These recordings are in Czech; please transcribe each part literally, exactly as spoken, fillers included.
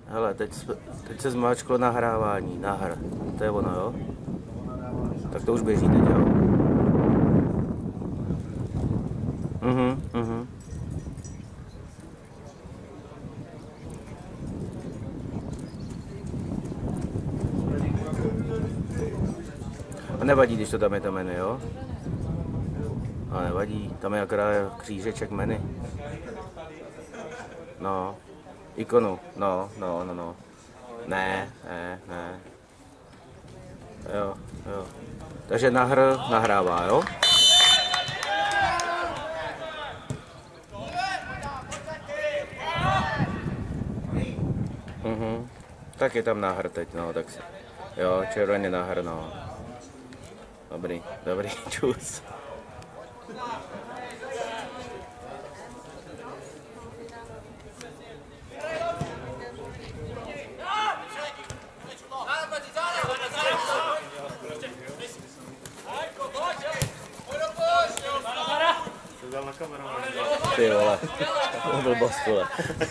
Hele, teď, teď se zmáčklo nahrávání, nahr. To je ono, jo? Tak to už běží teď, jo? Mhm, mhm. A nevadí, když to tam je to menu, jo? A nevadí, tam je akorát křížeček menu. No, ikonu, no, no, no, no. Ne, ne, ne. Jo, jo. Takže nahr nahrává, jo? Mhm. Tak je tam nahr teď, no, tak si. Jo, červený nahr, no. Dobrý, dobrý, čus. Ty vole, to byl boss, vole.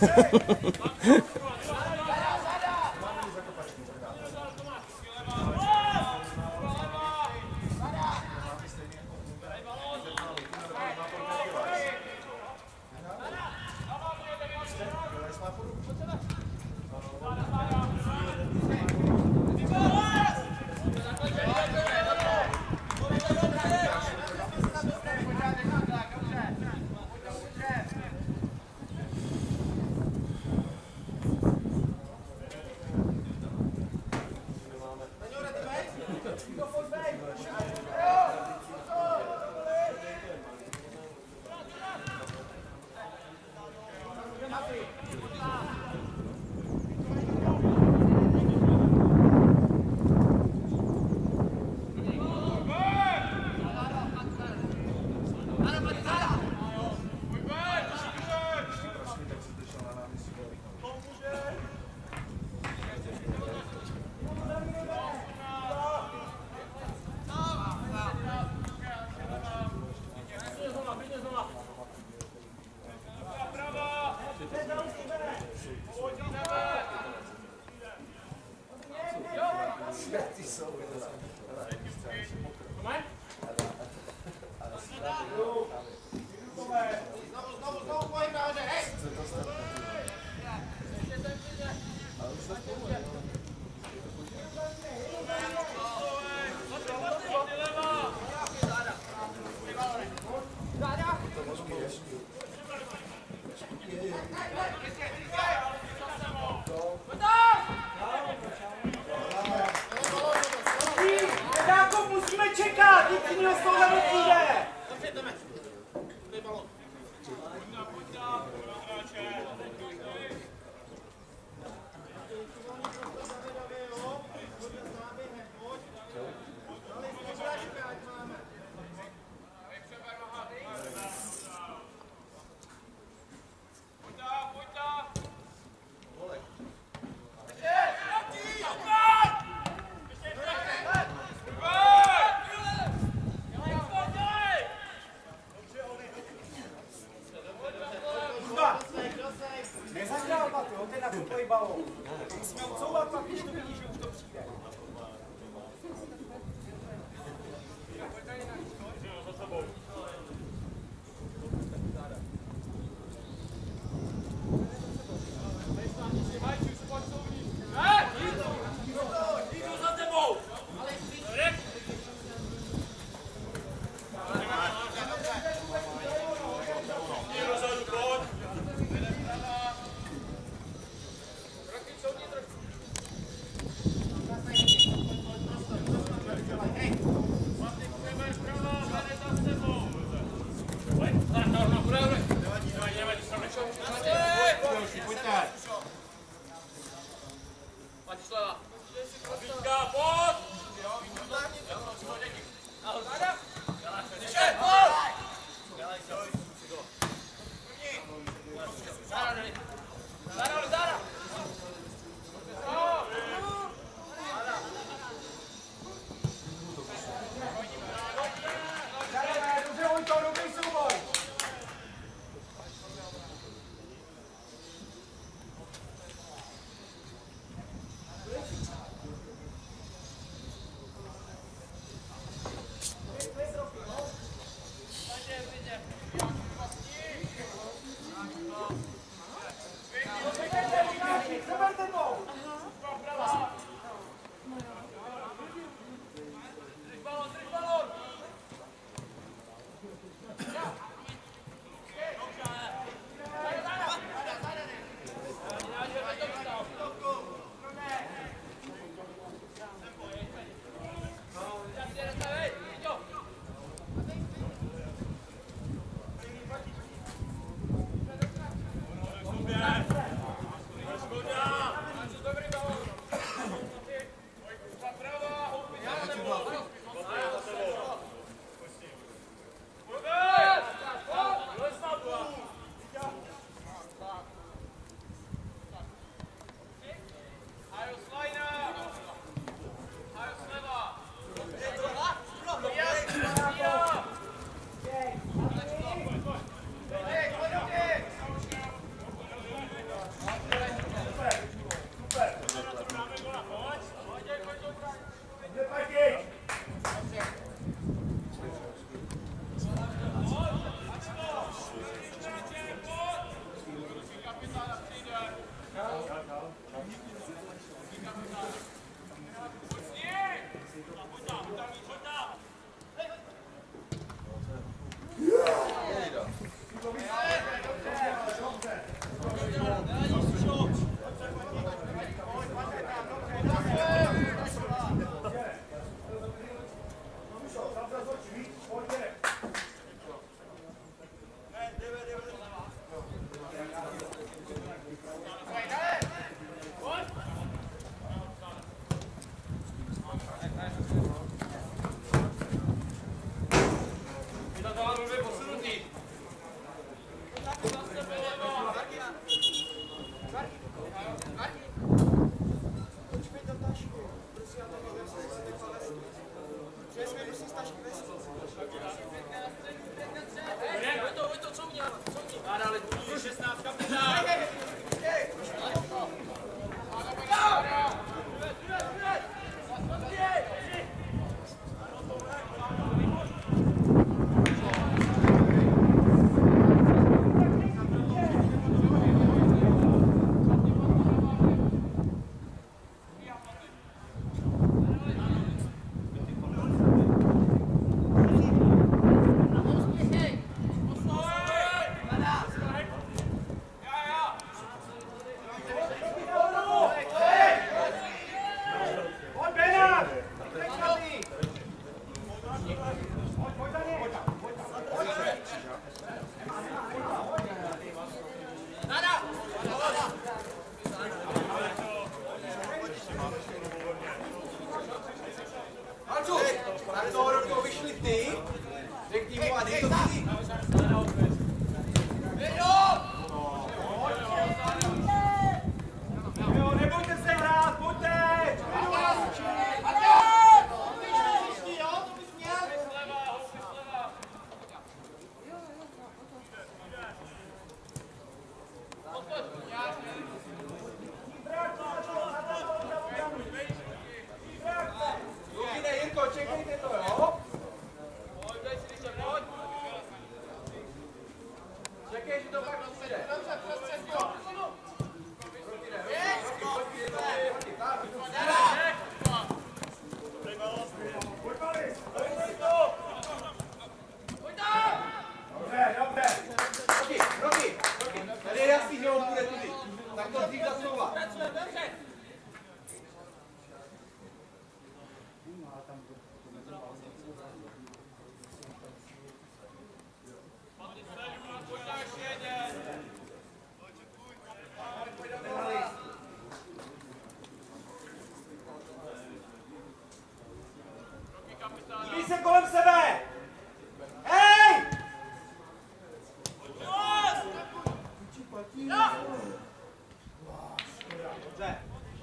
Musíme čekat, nic jiného z toho nepůjde! Nezahrál Paty, on ten na tvůj balón. Musíme odsouvat pak, když to vidíš, že už to přijde. Tak to dřív zasouvat. Dívej se kolem sebe! Hej! Dobře.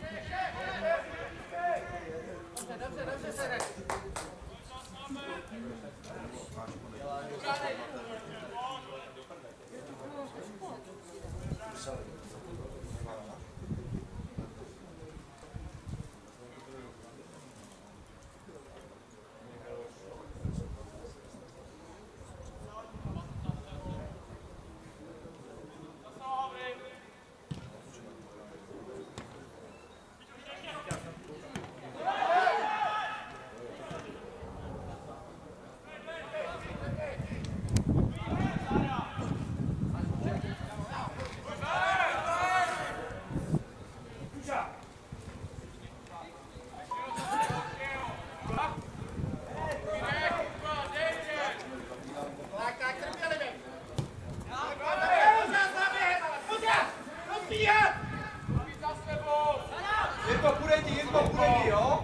Jirko, půjde ti, Jirko, půjde ti, jo?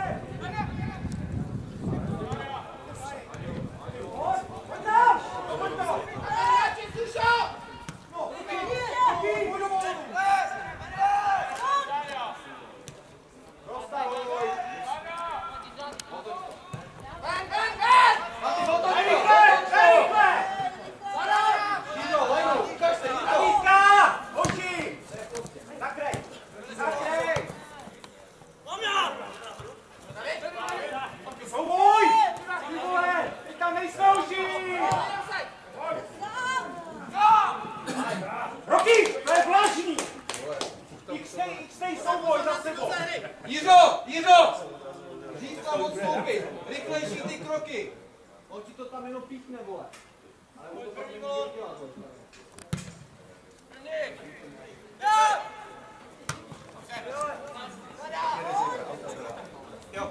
Jiřo, Jiřo! Říct tam odstoupit, rychlejší ty kroky. On ti to tam jenom píchne, vole. Ale on to pak nemůže dělat. Jo.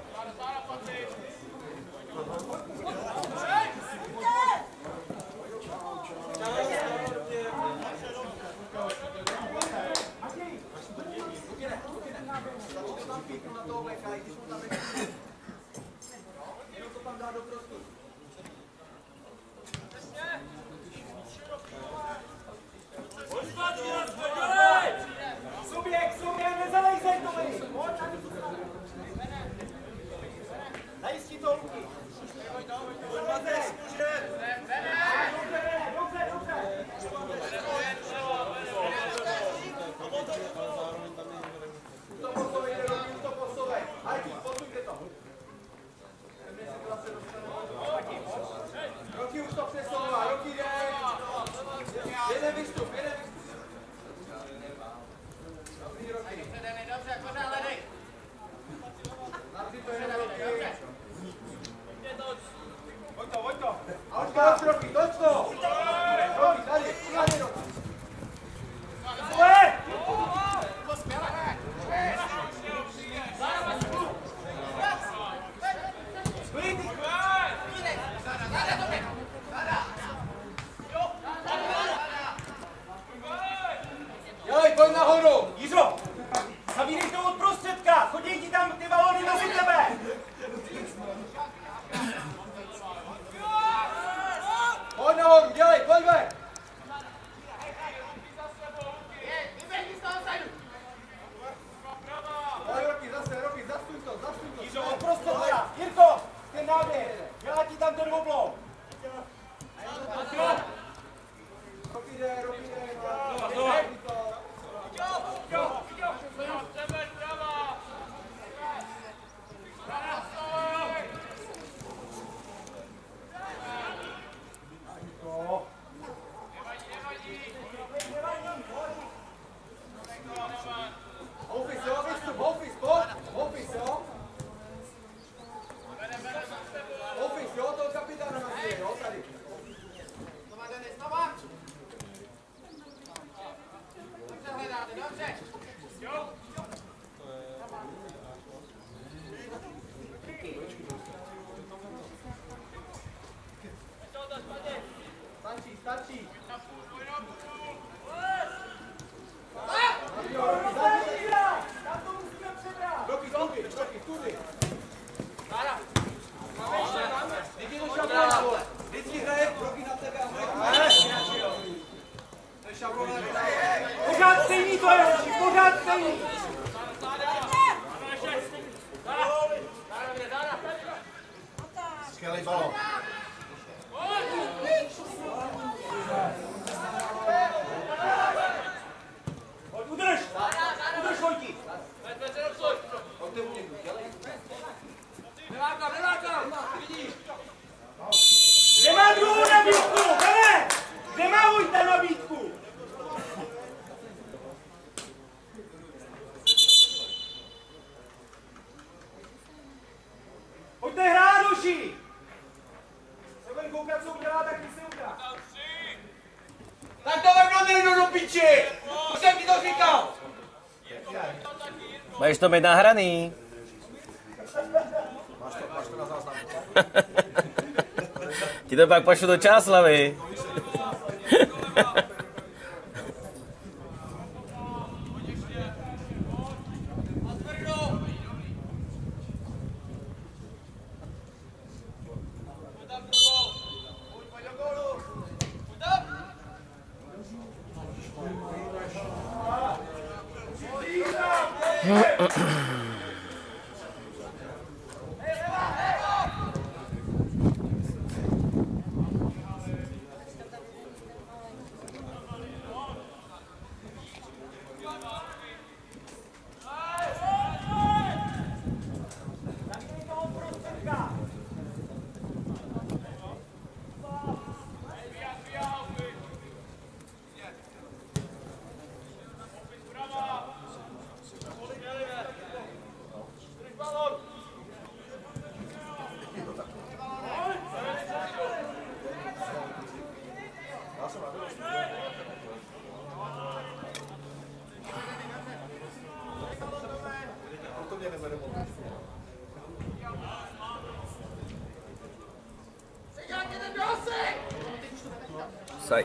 Na toho bleka, i když mu tam nechá. Jenom to tam dá do prostoru. Suběk, suběk, nezalejzej to vej! Zajistí to Luky. Dobře, dobře, dobře. To posovej, to posovej. Hajdi, posujte to. Roky už to přesouvá, Roky jde. Jeden vystup, jeden vystup. Dobrý, Roky. Dobře, pořád hledej. Navři to jenom Roky. Pojď to, pojď to. A už to, Roky, toč to. Roky, tady, tady, Roky. Pojď! Dělej, pojď nahoru! Jiřo, zavírej to od prostředka, chodí ti tam ty balony mezi tebe. Pojď nahoru, dělej, pojď ve! Pojď, Roky, zase, Roky, zastuň to, zastuň to. Jiřo, od prostředka, Jirko, ten náběh, dělá ti tam ten oblou. Roky jde, Roky jde. Stačí, stačí. Kroky, kroky, kroky, tudy. Vždyť to šablona, vole. Vždycky hraje kroky na tebe a hraje. To je šablona. Pořád stejný to je, hoši, pořád stejný. Skvělý balon. Udrž! Udrž, Vojti! Pojďte mu někdo, dělej. Nelákám, nelákám! Vidíš? Kde má druhou nabídku? Hele! Kde má Vojta nabídku? Pojďte hrát, hoši! Se budem koukat, co udělá, tak my se udělá. Tak to vem do piči! Už jsem ti to říkal! Budeš to mít nahraný. Máš to, máš to na záznamu. Ti to pak pošlu do Čáslavy. Sight.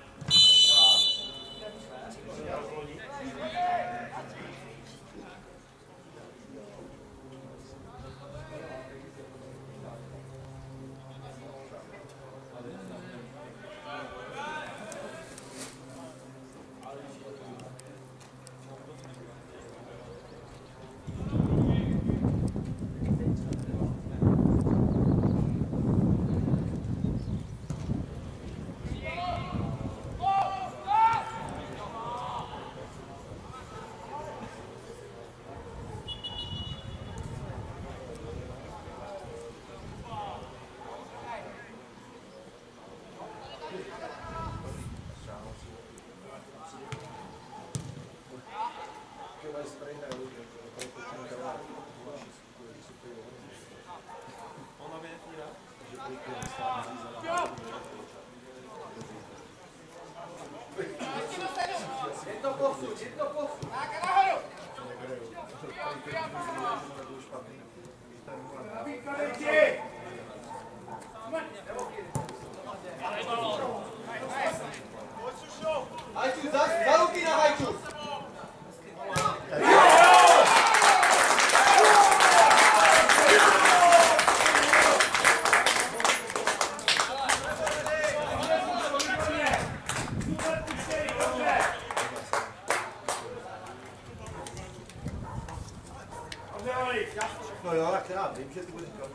Je to posud, je to posud. Hajčus, za, za ruky na Hajčus. No jo, tak já vím, že ty budeš říkat.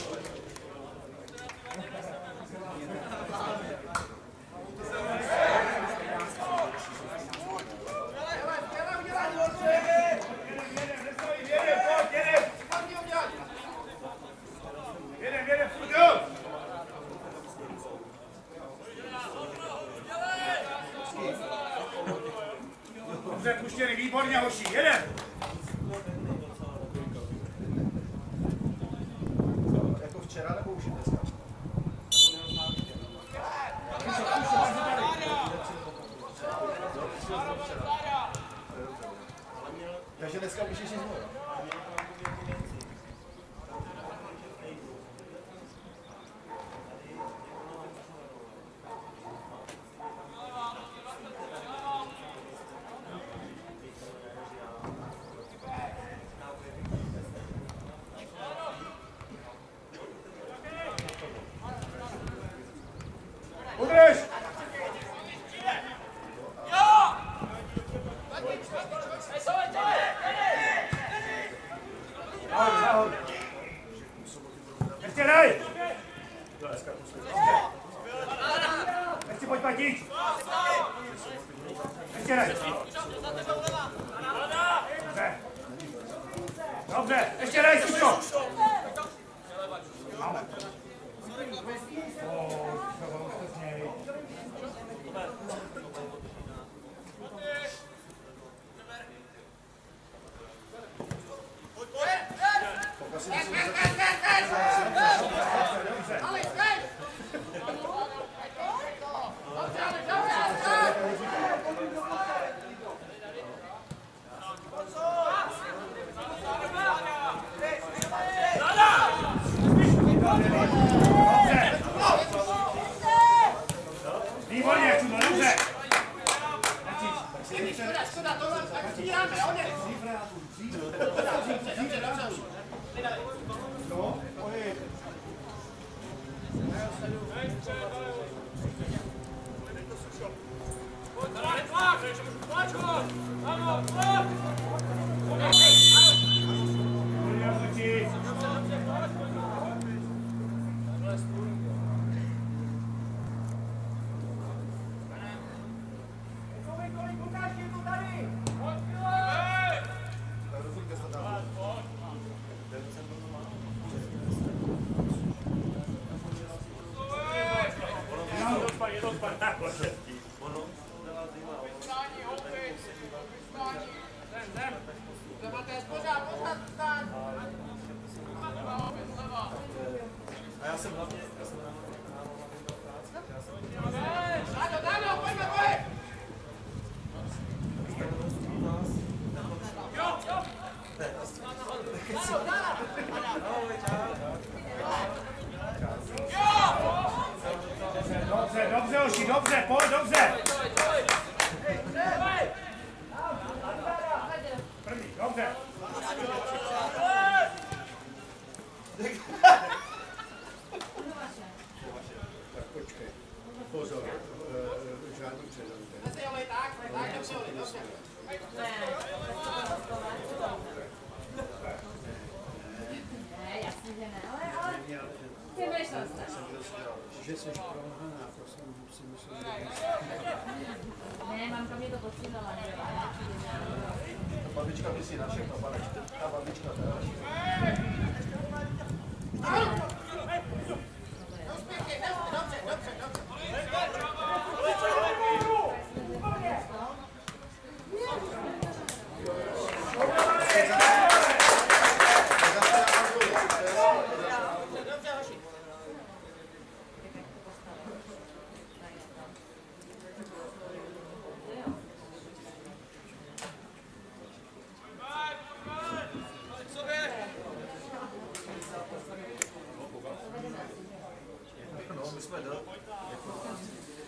Dobře, puštěný, výborně, hoši, jeden! Jako včera nebo už dneska? Takže dneska můžeš jít znovu. Udrž! Ještě dej! Ještě pojď Matič! Ještě dej! Dobře! Dobře! Ještě dej, Suško! Máme! Výborně, Čudo, dobře! Škoda, škoda, tohle, tak stíráme, hodně! No, pojď. A já jsem hlavně, já jsem hlavně Dobře, dobře, Oši, dobře, pojď, dobře. První, dobře. Tak počkej. Pozor, žádný předaný. Ne, jasně, že ne, ale, ale ty myšl jste. Že jsi promlhaná, to jsem si myslel, že Ne, mamka mě to posílala, nevím, ale nepřijde, že Ta babička myslí na všechno, pane. Ta babička teda. No, my jsme do...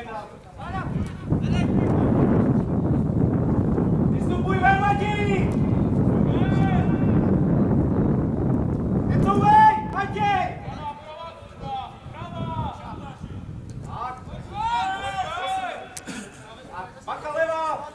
Vystupuj ven, Matěj! Jednou ven, Matěj! Tak. Tak, baka levá!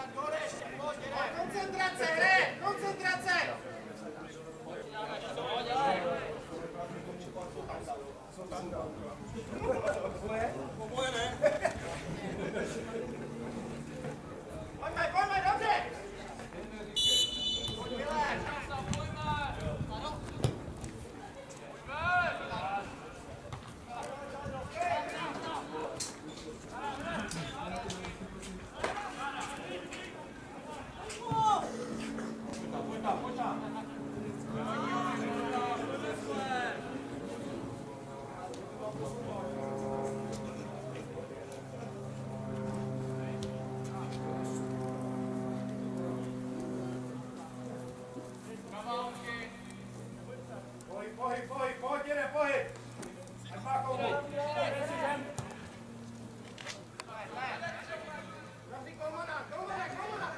Koncentrace, hre! Koncentrace! Pojďme, pojďme, dobře! Pojď, Milan! Pohyb, pohyb, pohyb, pojď, jede, pohyb! Ať má komu! Zavři kolmana, kolmana, kolmana!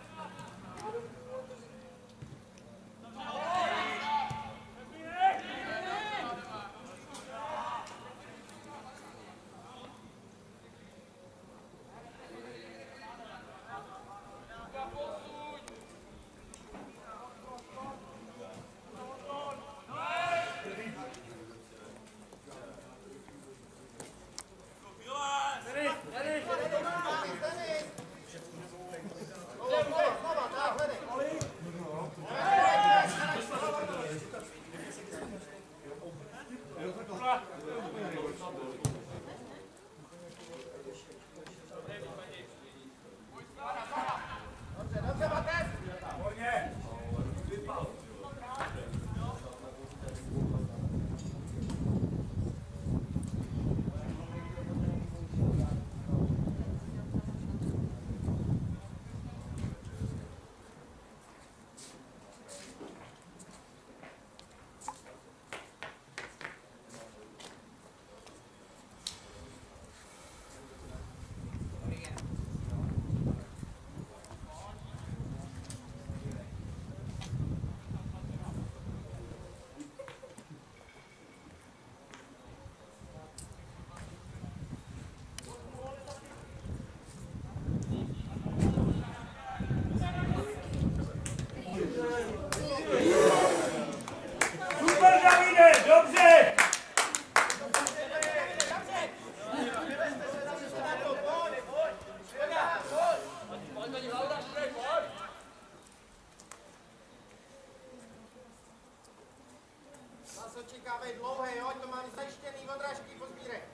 Očekávej dlouhé, jo, to mám zajištěný odrážky pozbírek.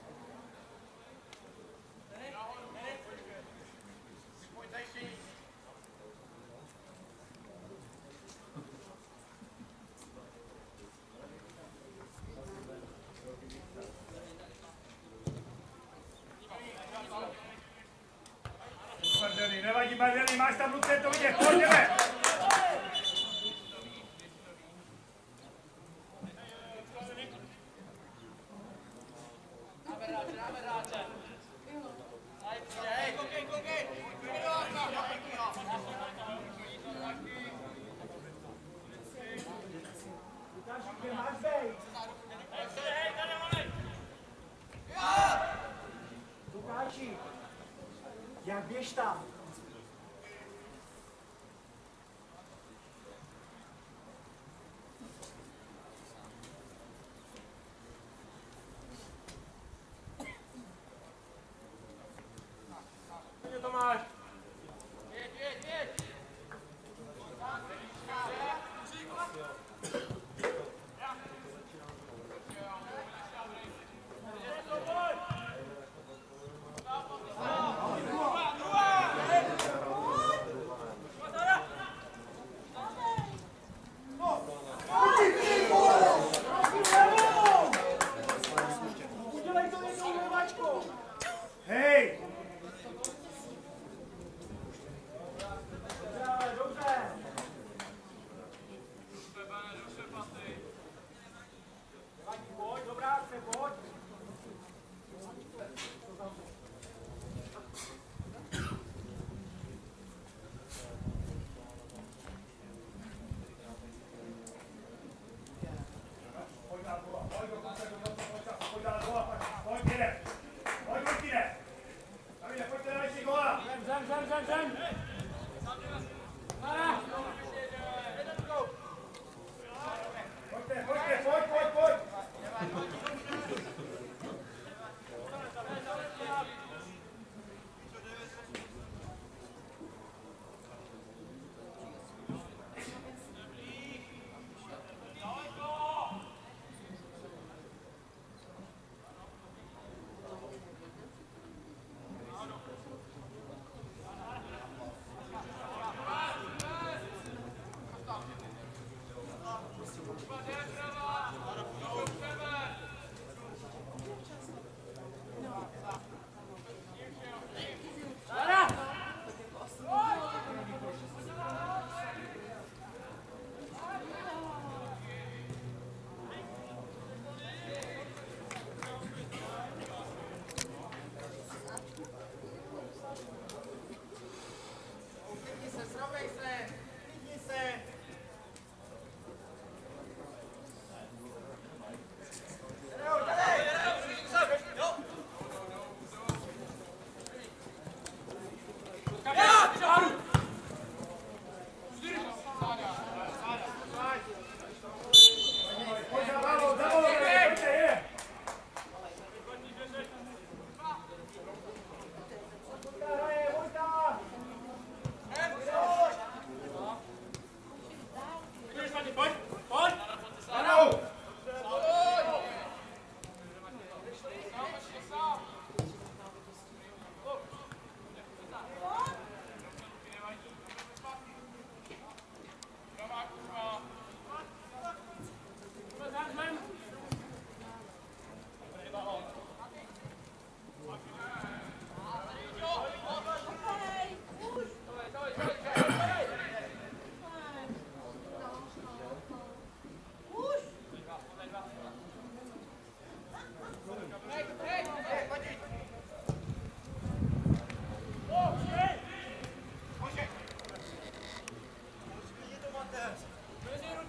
Pojď zajištění. Mardelí, nevadí, Mardelí, máš tam ruce, to vidět, pojďme! Lukáši, jak běž tam? Tomáš!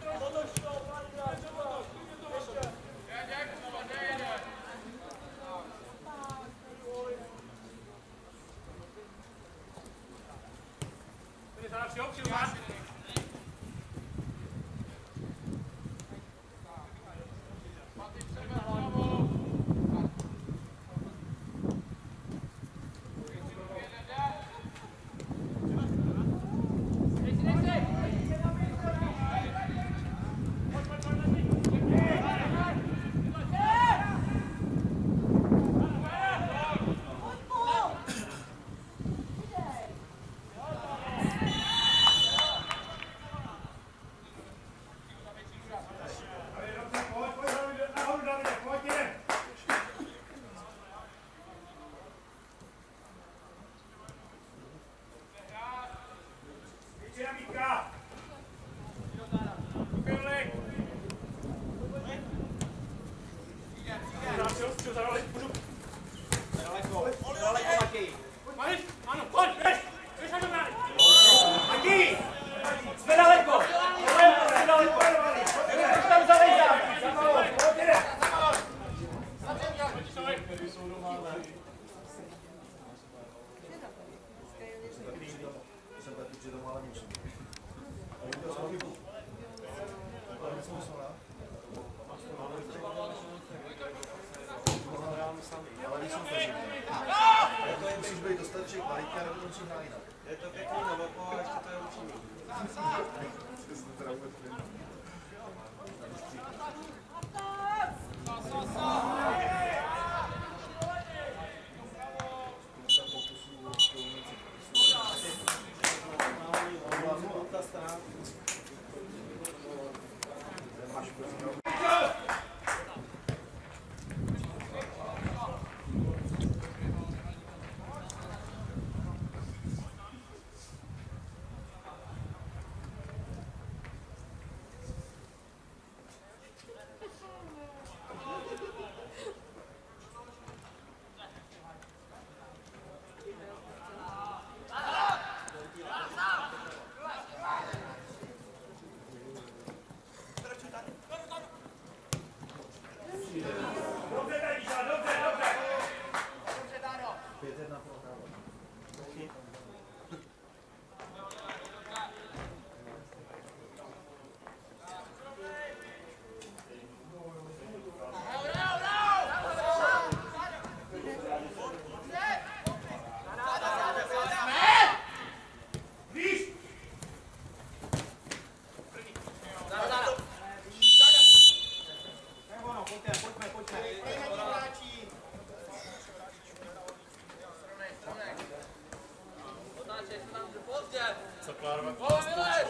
Caklárova past.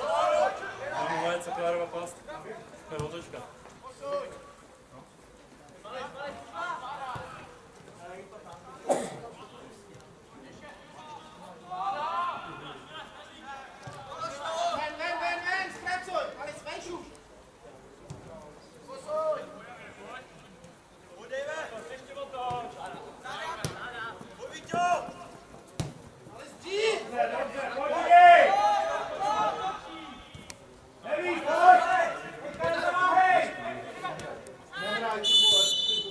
Minulé Caklárova past. To je otočka. Ven, ven, ven, ven, zkracuj, ale zvenču. Ještě otoč. Ale zdí. Dobře, pojď! Nevíš, pojď! Pojď na záhy! Nehraj, ty vole.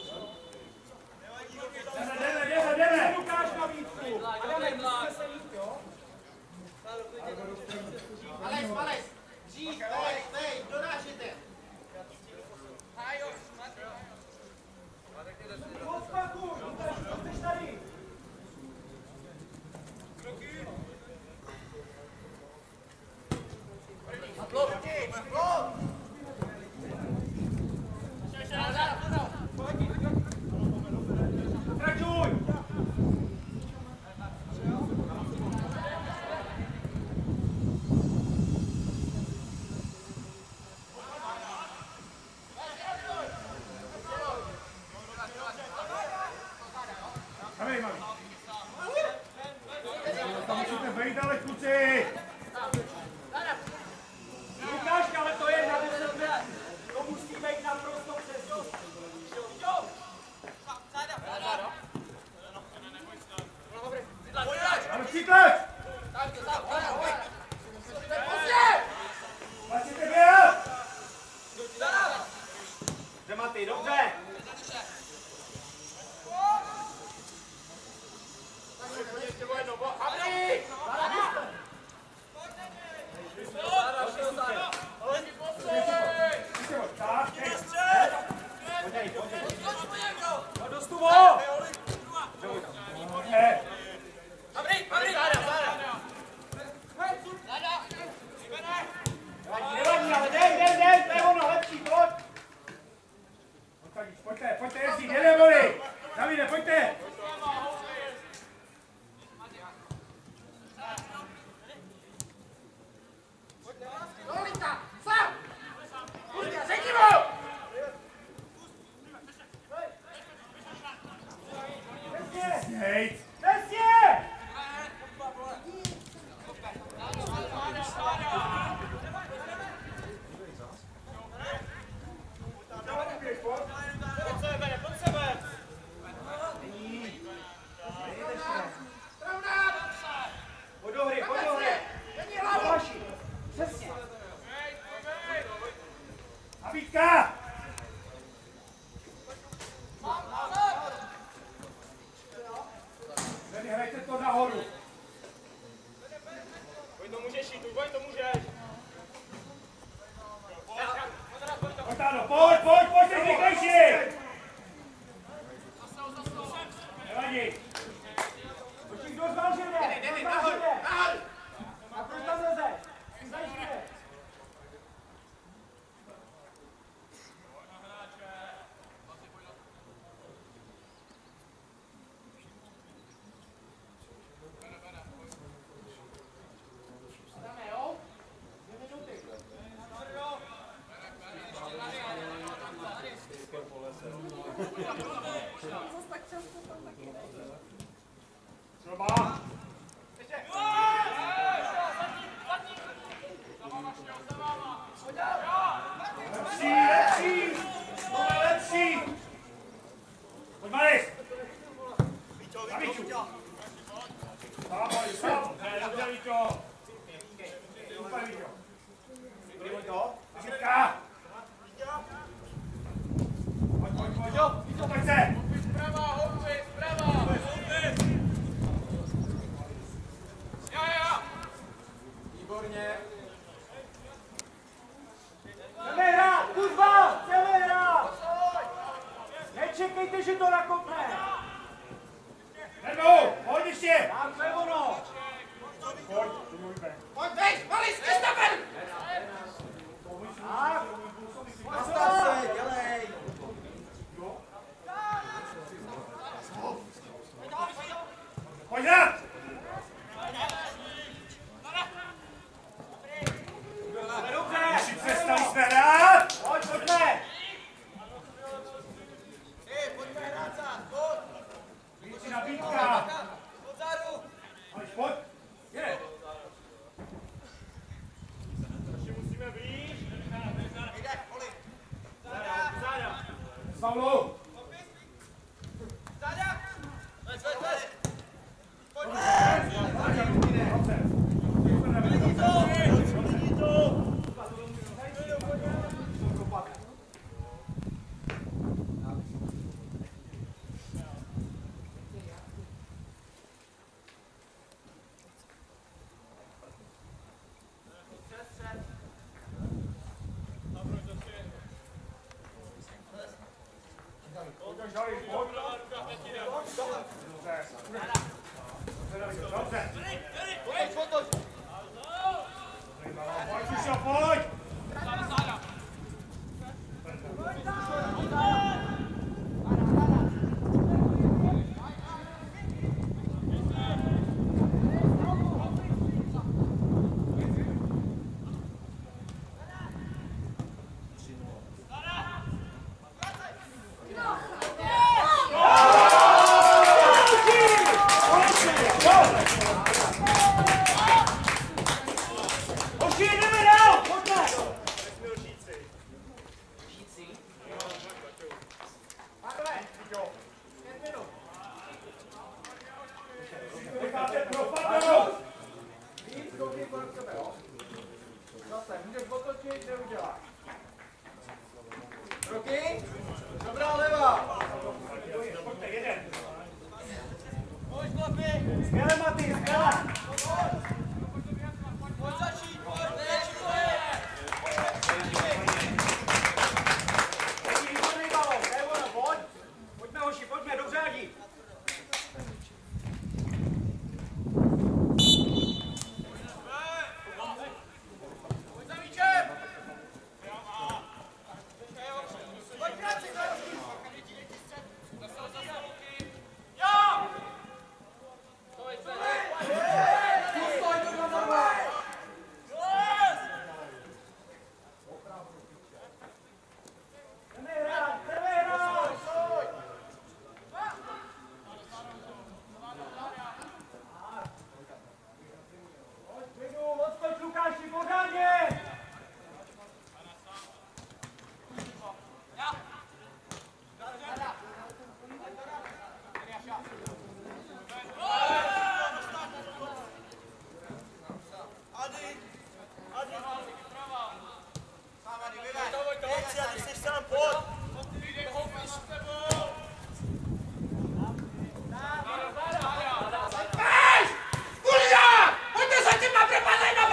Jdeme, jdeme, jdeme! Lukáš na výtku! Aleš, Aleš, dřív, Aleš, vej, donášete. Odskakuj, jsi tady! Pokračuj! Ty to můžeš jít, Urban, to můžeš. Otáno, pojď, pojď, pojď, teď rychlejší! Nevadí. Počkej, kdo znal, že jde? Kdo znal, že jde? A proč tam leze? Znaš, že jde? Třeba. Lepší, lepší! Tohle lepší! Pojď, Maris! Na Víču! Sám, Maris, sám! Ne, dobře, Víčo! Super, Víčo! Víťo? Žitka! Pojď, pojď, pojď! Víčo, pojď se! Zprava, houby, zprava! Já, já! Výborně. Chceme hrát, kurva! Chceme hrát! Nečekejte, že to nakopne! Jdou, pojď ještě! Tak, to je ono! Pojď, to mluvíme. Pojď, vejš, Malis, vystaven! Tak, nastav se, dělej! Pojď hrát! Dobře! Když přestali jsme hrát! Pojď, pojďme! Hej, pojďme hrát zás, pojď! Víči nabídka! Odzadu! Aleš, pojď! Jede! Musíme blíž. Jde, Oli! Záda. S Paulou! Záda! Vez, vez, vez! Pojďme! Dobře! Vidí to! Vidí to! Dobře! Pojď, pojď! Pojď, Sušo, pojď! Hoši, jdeme dál! Pojďme! Necháte propadnout! Víc koukej kolem sebe, jo? Zase, můžeš otočit, neuděláš. Kroky? Dobrá leva! Pojďte, jeden! Pojď, chlapi! Skvěle, Maty, skvěle! Pojď začít, pojď, nejlepší pojď! Není výborný balón, to je ono, pojď! Pojďme, hoši, pojďme, do řádí! Pojď za míčem! Pojď, práci, jo! Pustoj, to tam dává! Jdeme hrát, jdeme hrát! Pojď, klidu, odskoč, Lukáši, pořádně! Pojďte za těma, propadaj na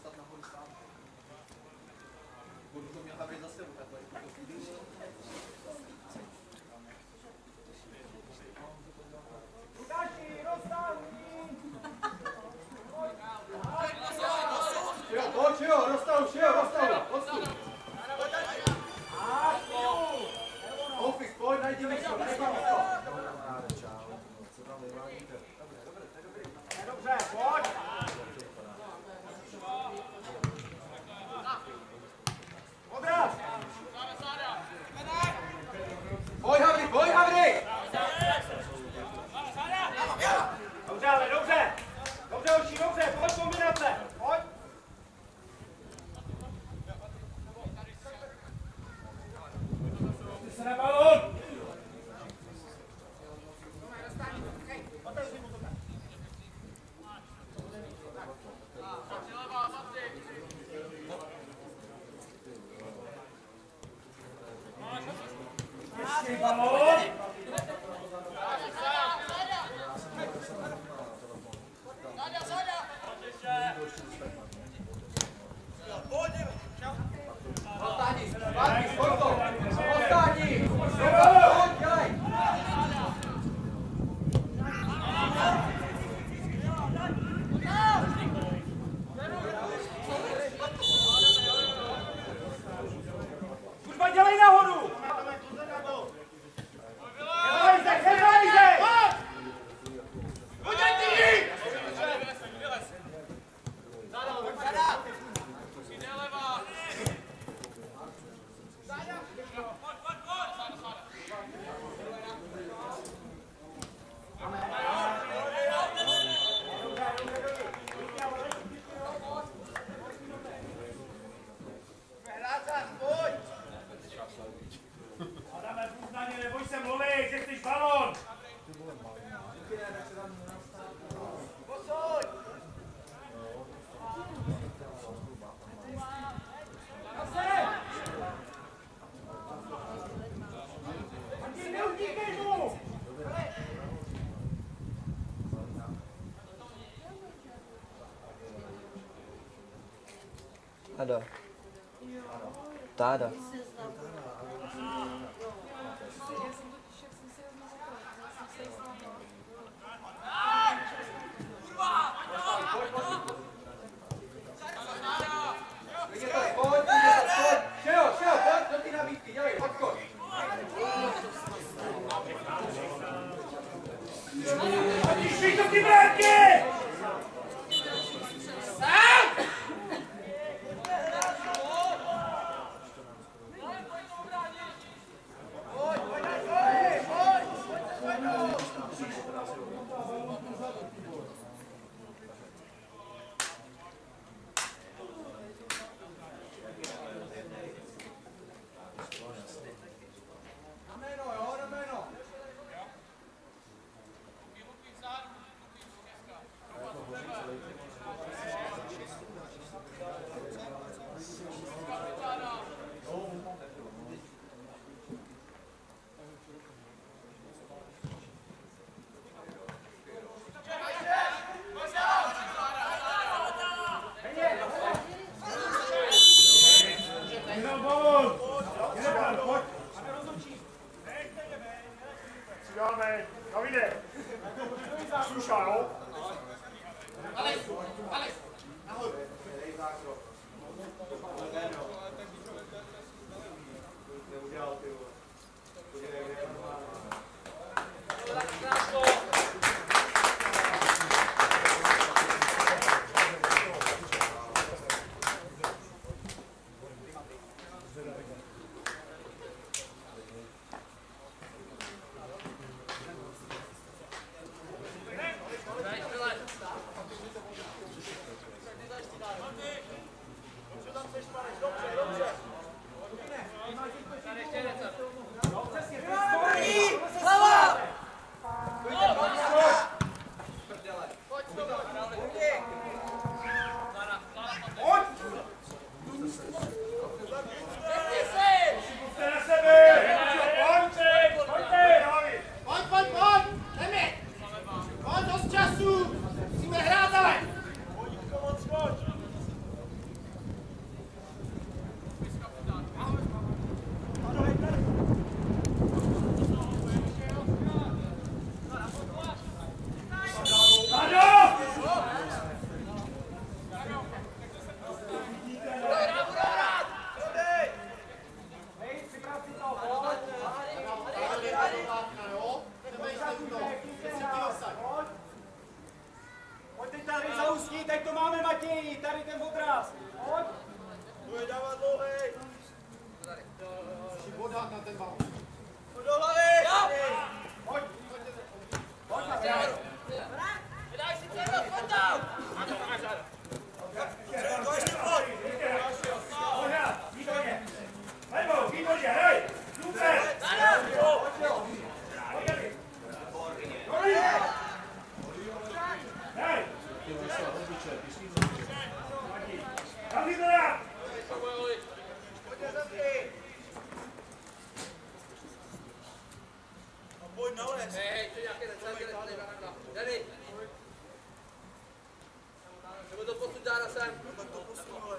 dostat nahoru sám. Budu to měl Havry za sebou takhle. Jo, pojď, jo, rozstavu, jo, rozstavu, odstup. Ofik, pojď, najdi místo, najdi místo. Dobře, pojď! Odraz! Pojď, Havry, pojď, Havry! Dobře, ale dobře! Dobře, hoši, dobře, pojď kombinace! Pojď! Ty se na balón! Ještě balón! Ostání, zpátky, spojď to! Ostání! Pojď, dělej! Kurva, dělej nahoru! Neválejte, neválejte! Udělej ty! Adame, uznaně, neboj se mluvit, že chceš balón! Posuň! Martin, neutíkej mu! Ada. Táda. Pojď, pojď! Šel, šel, pojď do ty nabídky, dělej, odkoj! Šli to ty bránky! Dáme, Davide, slušaj, jo? Aleš, Aleš, nahoru! Neudělal, ty vole. nás. Pojď. Bude dávat dlouhej. Musí odhát na ten balon. Pojď do hlavy. Pojď. Pojď na záru. Vydaj si přednost, pojď tam. To ještě pojď. Výborně. Levou, výborně, hej. Super. Hej. Tam jde teda. Pojď na les. Hej, to nějaké necelé, tady. Nebo to posuň dára sem. No tak to posuň, ale.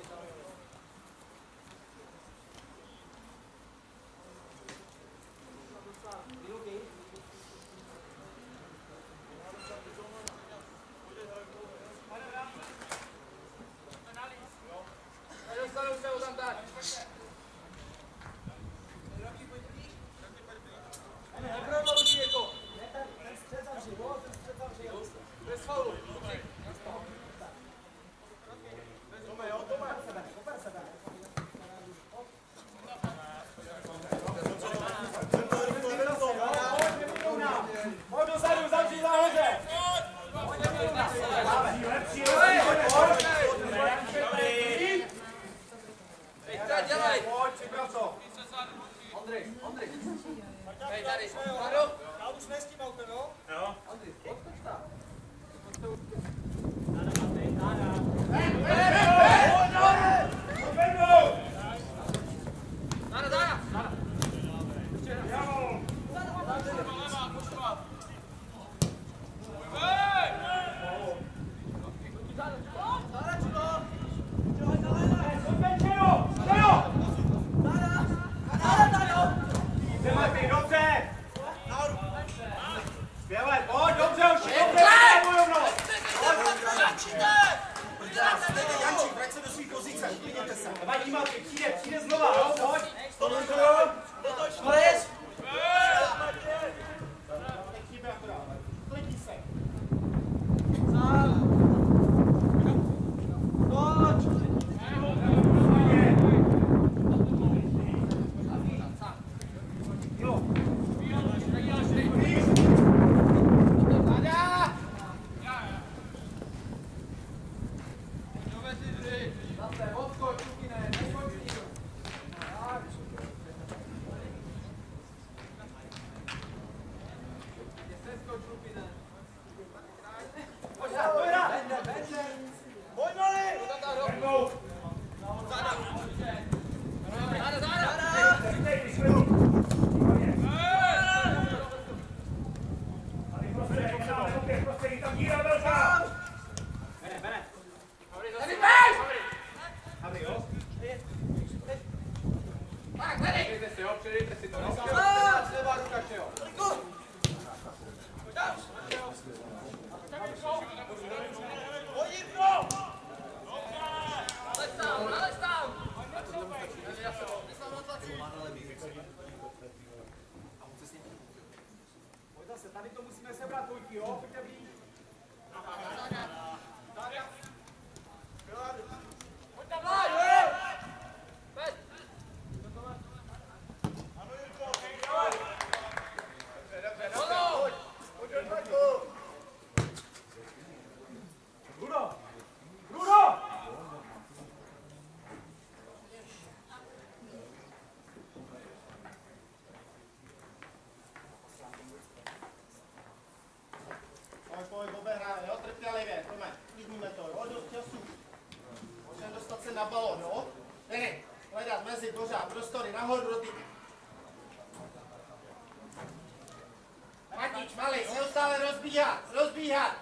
Tady to musíme sebrat, dvojky, jo? Pojďte blíž. Pojď tam, vláď, jo! Pojď! Ano, Jirko, pojď! Dobře, dobře, pojď! Pojď do tlaku! Bruno! Bruno! Pojď, obehráme, jo, trpělivě, pojďme, uvidíme to, jo, dost času. Můžeme dostat se na balón, jo? Ne, hledat mezi, pořád, prostory, nahoru do tyky. Matič, malý, neustále rozbíhat, rozbíhat.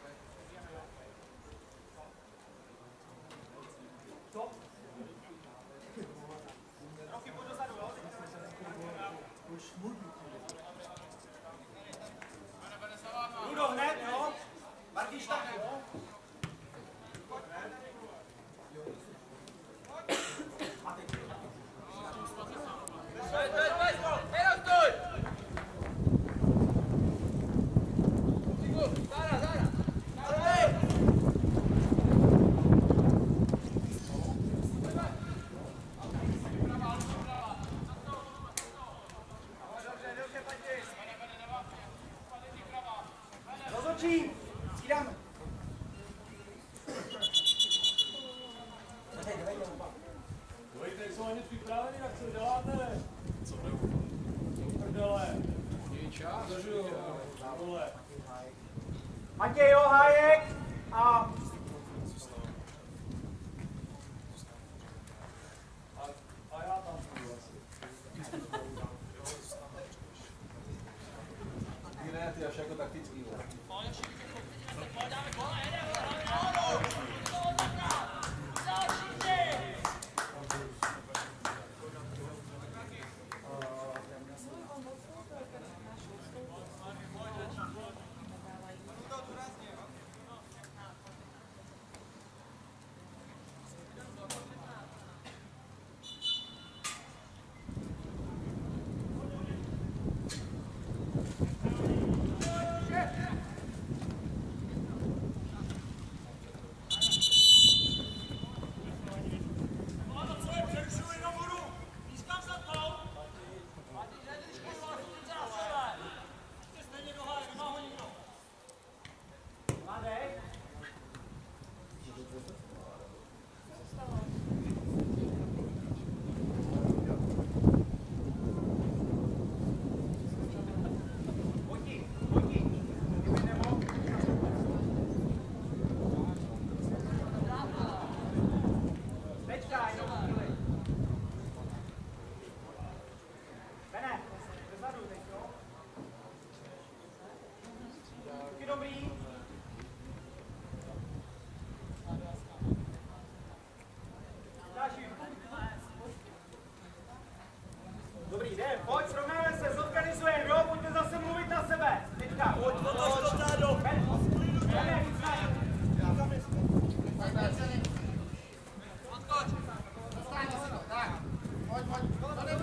Co? Roky, pojď dozadu, jo? Už smutný. Ludo, hned, jo? Martíš taky, jo? Pojď, hned. Matej. Pojď, pojď, pojď, jenom stůj! Zára, zára! připravený, tak co děláte? Co prdele? Držu. Vole. Matěj, jo, Hájek a... A já tam půjdu asi. Ne, ty až jako taktický. Dobrý den, pojď, srovnáme se, zorganizujeme, jo, pojďme zase mluvit na sebe. Teďka, pojď, pojď, pojď, pojď, Bene, víc na ně. Pojď, pojď, pojď,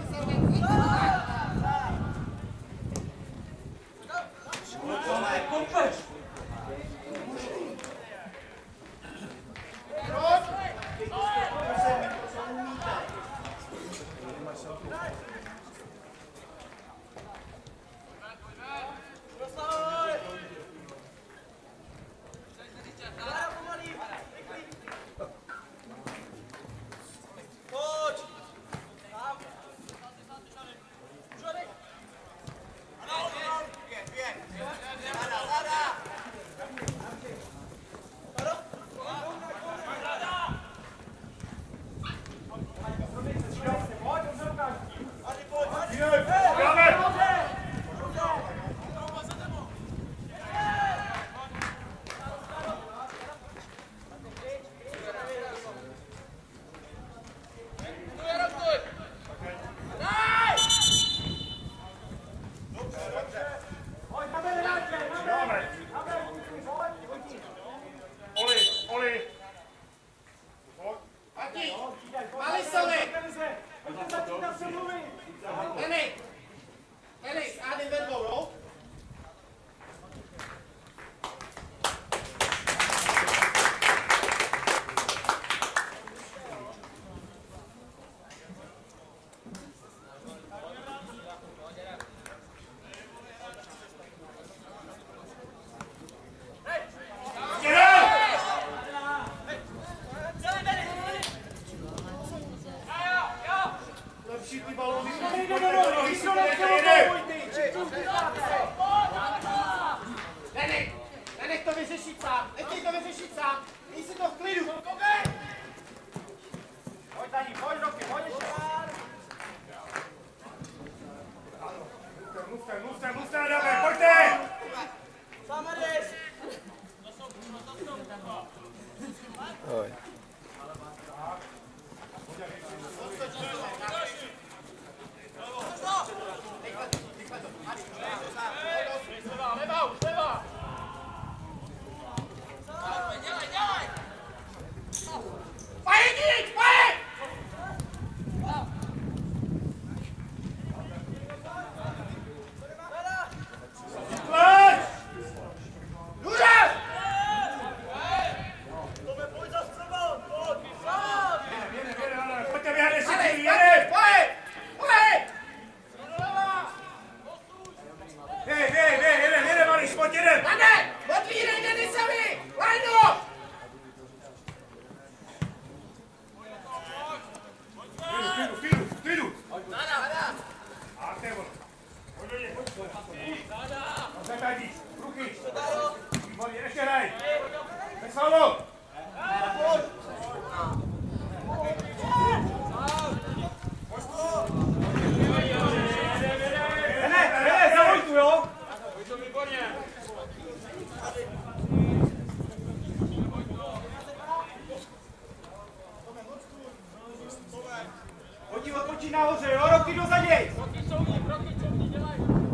Útočí nahoře, jo, roky dozaděj! Roky soudí, roky soudí, dělej!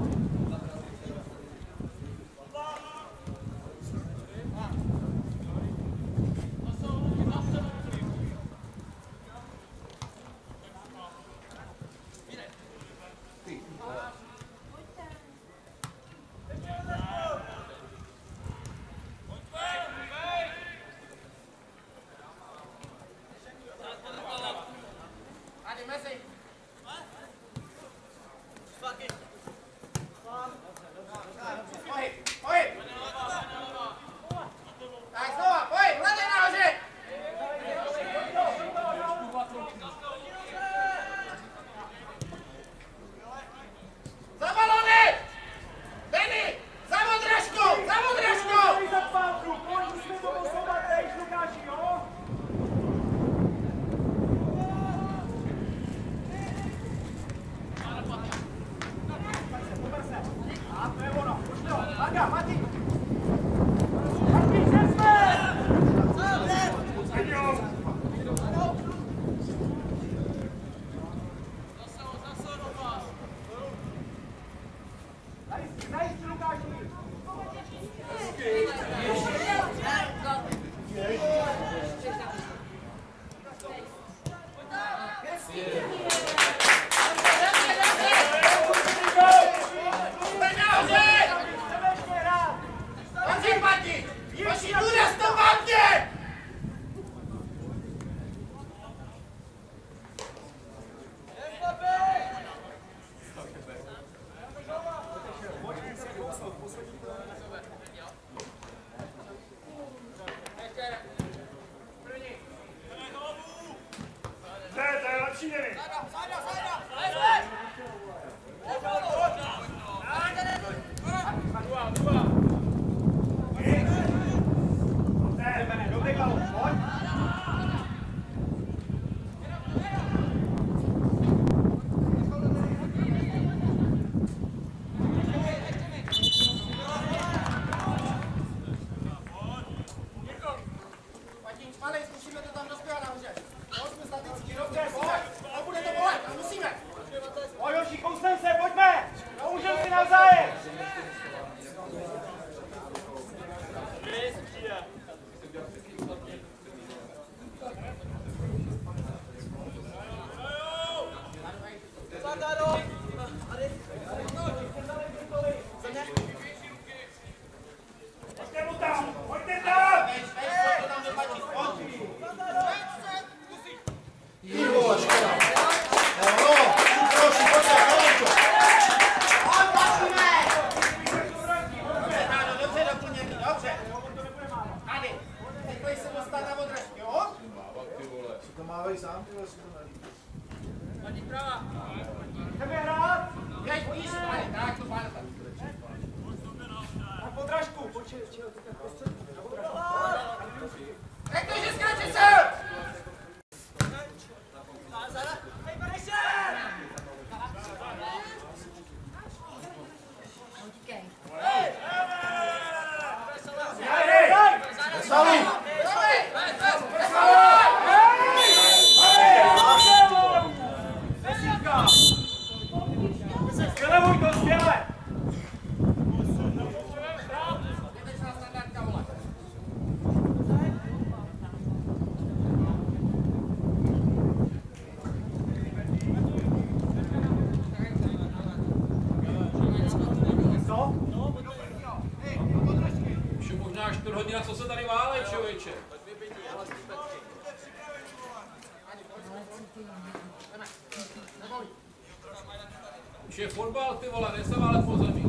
Už je fotbal, ty vole, nejsem ale po zemi.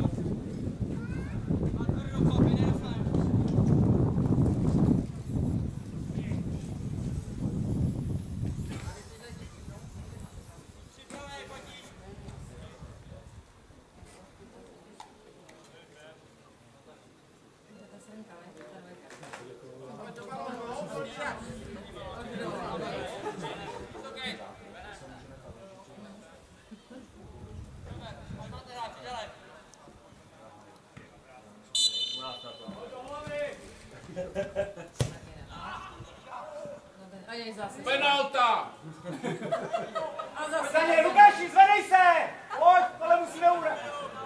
zase. Penalta! Za něj, Lukáši, zvedej se! Pojď, tohle musíme uhrát.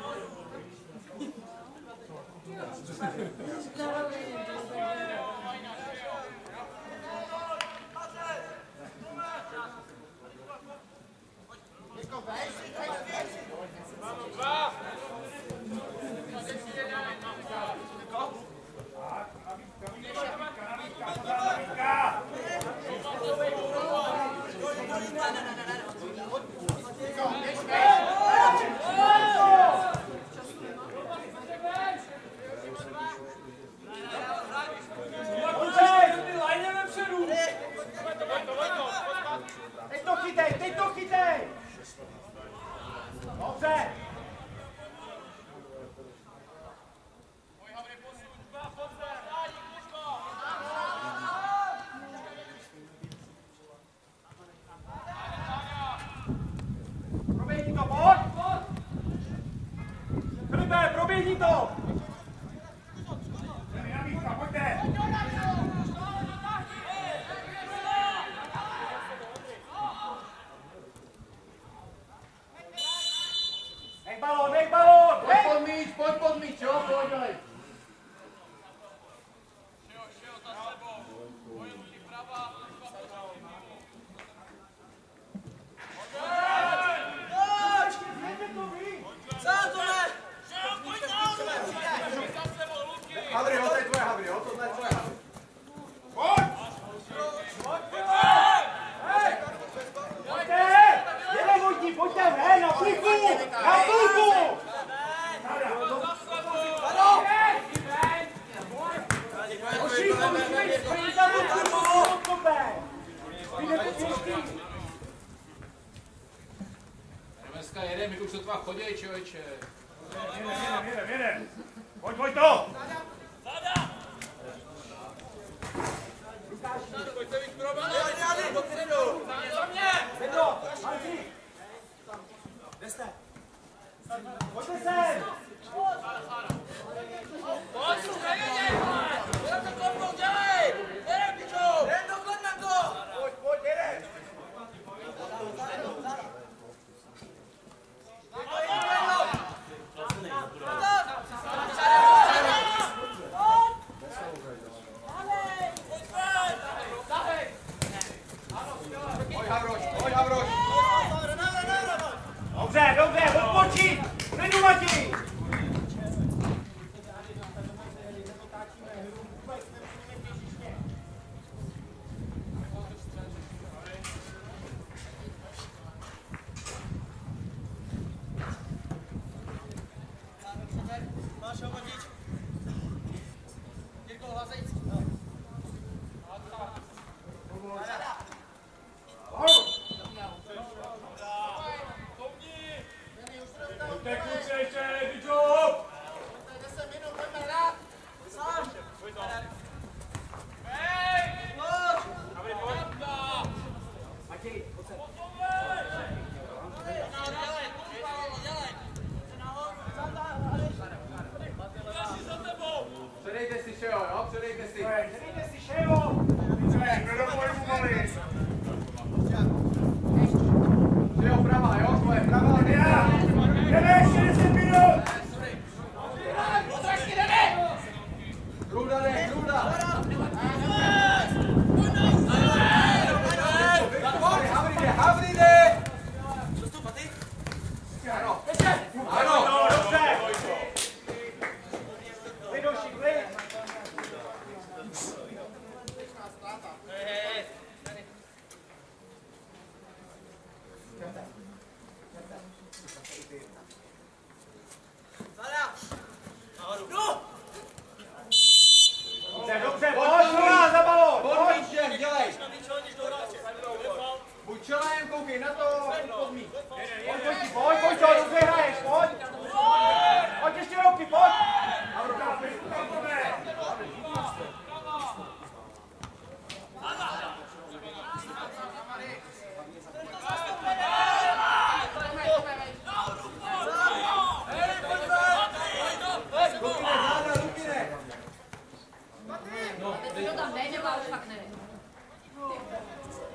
Teď to chytej, teď to chytej! Dobře! Proběhni to, pojď! Filipe, proběhni to! Pojďte! Nech balón, nech balón! Pojď pod míč, pojď pod míč, jo, pojď, daj. Havry, jo, to je tvoje Havry, jo, tohle je tvoje Havry. Pojďte! Jeden vodní, pojďte, ne, na půlku! Na půlku! Ošíko, musíme jít sprintat do půlku od kope! Vy nepopěští! Dneska jeden, my už sotva choděj, člověče. Jedem, jedem, jedem! Pojď, pojď to! Pojďte víc probali, Adriány, dopředu! Za mě! Pedro, Marci! Kde jste? Pojďte sem! Pojď, nejeděj! Jdem to kopnout, dělej! Jdem, pičo! Jdem to, kladnem to! Pojď, pojď, jedem! Pojď Havroš, pojď Havroš. Dobře, dobře, odpočít! Klidu, Mati! Předejte si, Šejo, jo, předejte si. Dejte si šejo! Šejo, prava, jo, tvoje prava, Já! Jdeme, šedesát minut! Kruda, ne, kruda. Havry jde, Havry jde. Ano, ano. No, dobře! Klidoši, klid! Dobře, dobře, pojď, Lula, za balón! Pod Pojď! míč jen, dělej. Buď čelem, koukej na to, pod míč. Pojď, pojď, pojď, pojď, to, dobře hraješ, pojď! Pojď ještě roky, pojď! Teď to tam nejde, ale už fakt nevím.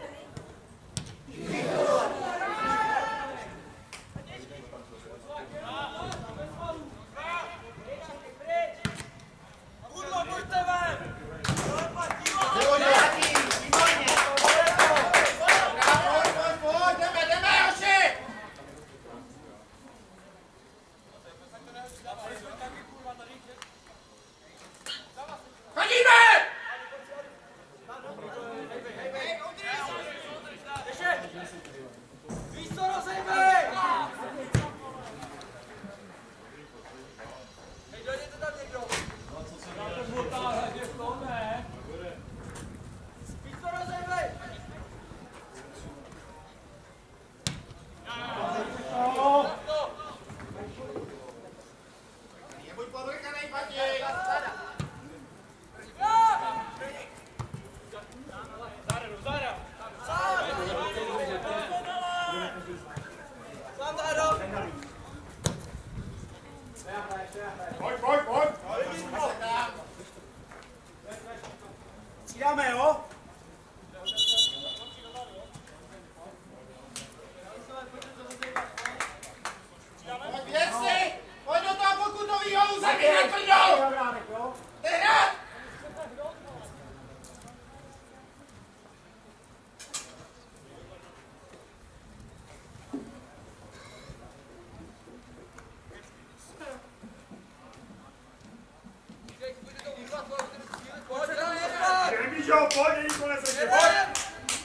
Jo, pojď, není konec ještě, pojď!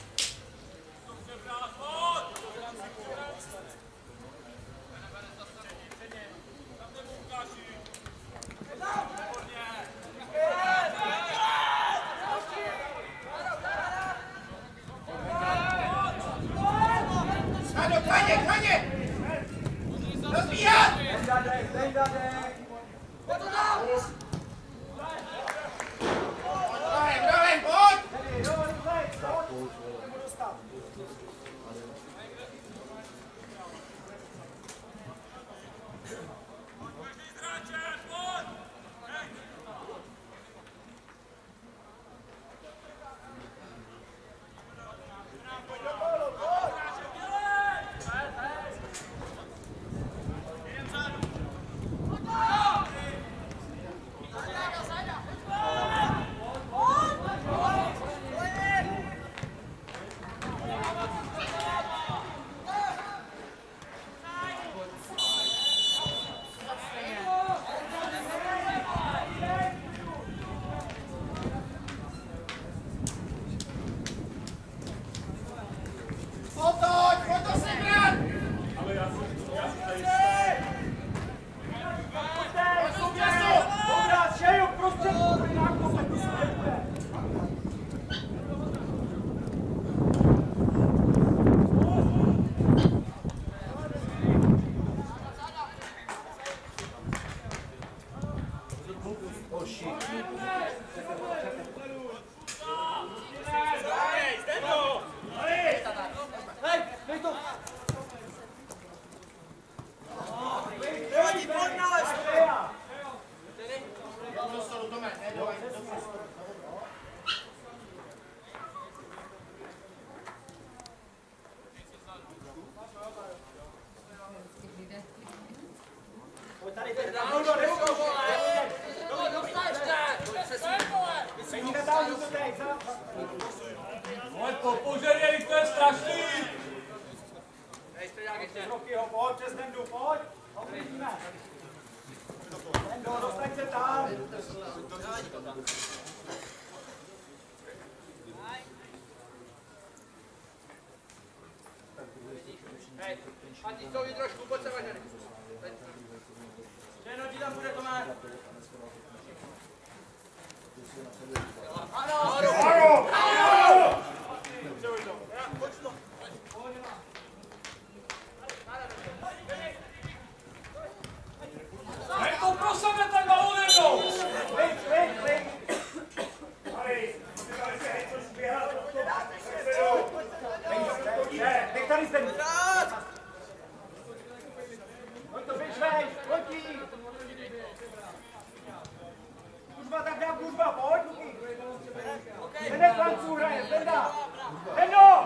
Sado, kraně, kraně! Rozbíhat! Dej, dej, dej! Pojď to dál! Mnohem, mnohem, pojď! Jo, rychlej, pojď! Nebudu dostat. Otoč, pojď to sebrat! Ale já jsem, já jsem tady Pojďte, času! Dobrá, šeju, prostřed, dobrý nákupek, to se nebude. Do stolu, Tome, ne, do do prostoru. Pojď tady, teď, Rauno, nebudu, Není natáhnu to teď, za... Pojď, popoužerě, to je strašný! Roky ho, pojď, přes Nendu, pojď! Ho vidíme. Nendo, dostaň se tam! Hej, a ty to trošku, pojď se važery. Ženo, ti tam bude, Tomé. Ano, ano, Ano! Ano! Hej, to pro sebe ten balón jednou! Klid, klid, klid! Tady, tady se hej, což běhá do toho. Nech tady zde. Pojď to, běž vejš, pojď jí. Kužba, tak dám kužba, pojď, Luky. Nenech Franců hraje, Zdenda. Zdendo!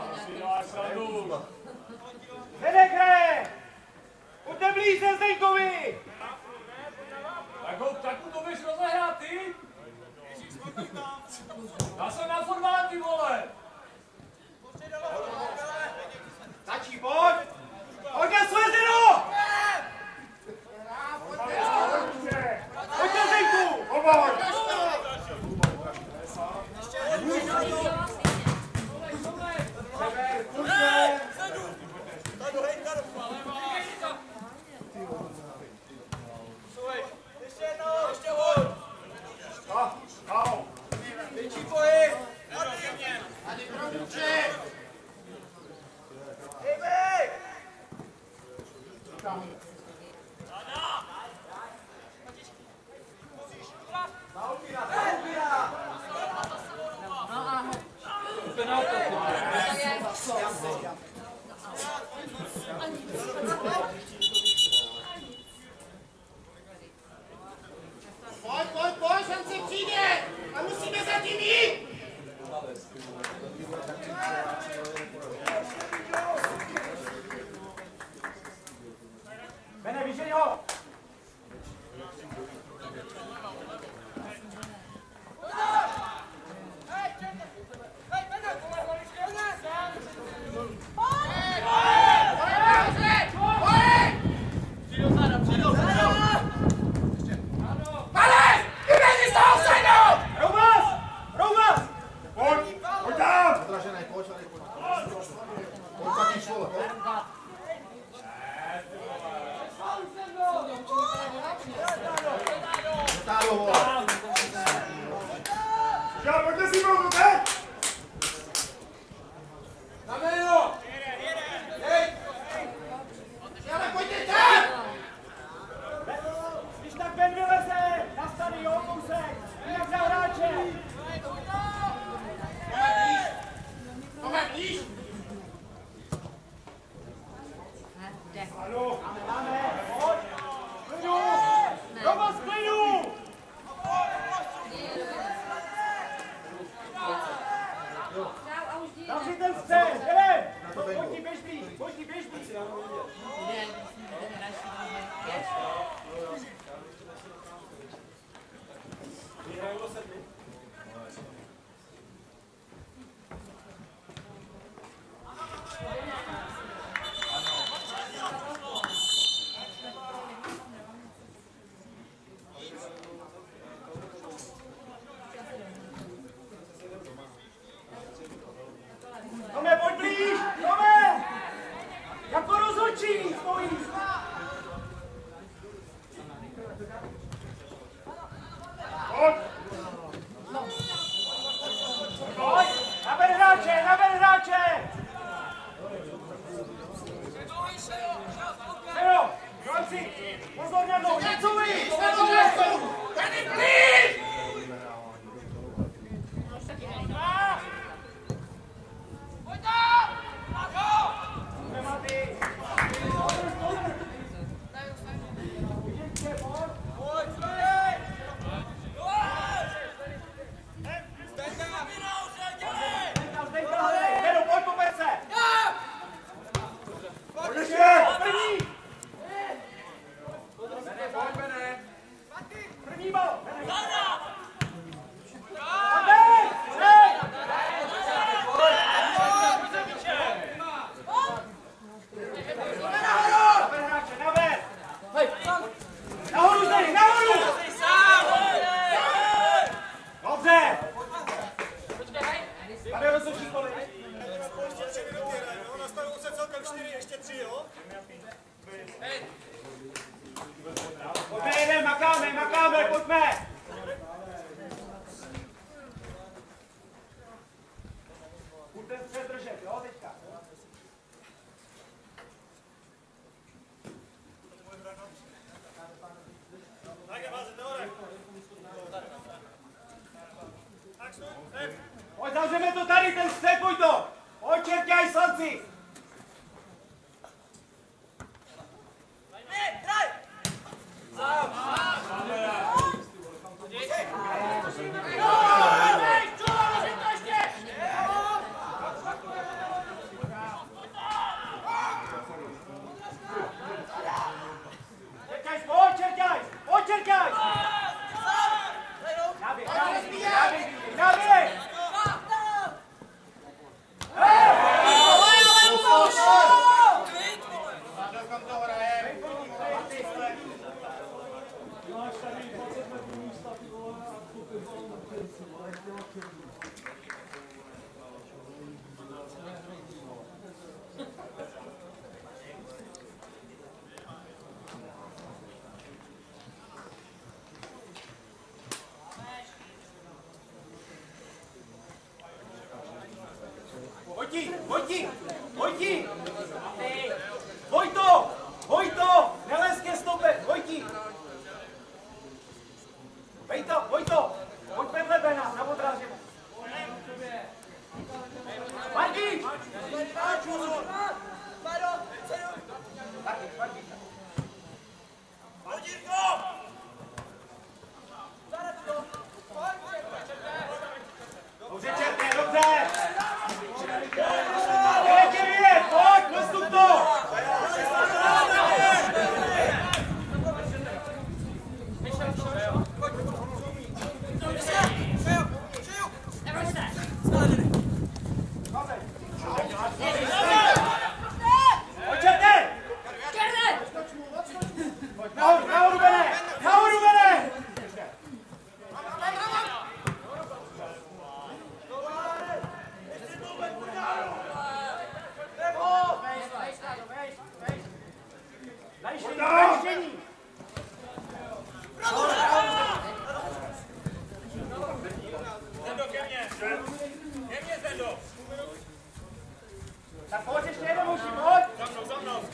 Nenech hraje! Pojďte blíže, Zdenkovi! Tak ho, tak to běž rozehrát, ty? Já jsem na fotbale, ty vole! Stačí, pojď! Tálo, vole. Já, pojďte si mnou, teď! Na jméno! Hej! Ale pojďte teď! Když tak Ben vyleze, nastane jo, kousek, jinak za hráče. Tomek, blíž! Ano, máme, pojď, klidu, Robo z klidu. Zavři ten střed, jdem, pojď ti běž blíž, pojď ti běž blíž. Tome, pojď blíž! Tome! Jako rozhodčí stojí! Pojď! Pojď! Naber hráče, naber hráče! Sero, Franci, pozor na dlouho, něco víc! Tady blíž! Pojďme, jeden, makáme, makáme, pojďme! Buď ten střed držet, jo, teďka. Pojď, zavřeme to tady, ten střed, pojď to! Pojď, čerťaj, slanci! Čerťaj, pojď, čerťaj! Pojď, čerťaj! Náběh, náběh, náběh, náběh! Vojti, Vojti, Vojti! Vojto, Vojto, nelez ke stope, Vojti! Vejto, Vojto, pojď vedle Bena, na odrážení. Marky! Marky, Marky. Dobře, Černé, dobře! Jdete vyjet, pojď, nastup to! Tak pojď ještě jeden muži, pojď! Za mnou, za mnou!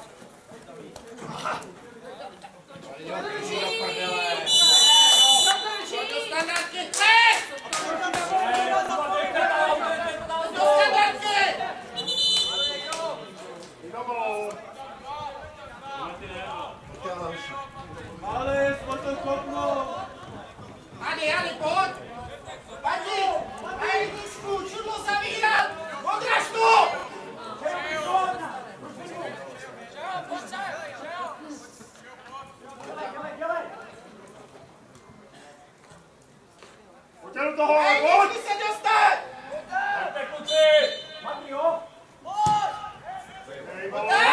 Ale, pojď to kopnout! Ali, Ali, pojď! Pati! Hej, Dušku, čudlo zavírat! Odraž tu! Pojď do toho, Hej, pojď! nechci se dostat! Pojďte, kluci! Matý, jo? Pojď!